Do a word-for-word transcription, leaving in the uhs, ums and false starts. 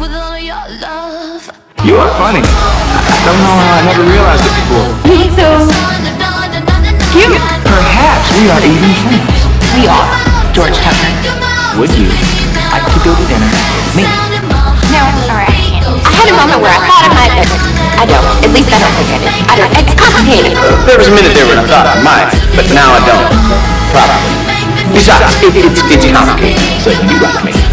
You are funny. I don't know how I never realized it before. Me too. Cute. Perhaps we are even friends. We are. George Tucker. Would you like to go to dinner with me? No, alright. I had a moment where I thought I might, but I don't. At least I don't think I did. I don't. It's complicated. Uh, there was a minute there when I thought I might, but now I don't. Probably. Besides, it, it's, it's complicated, so you like me.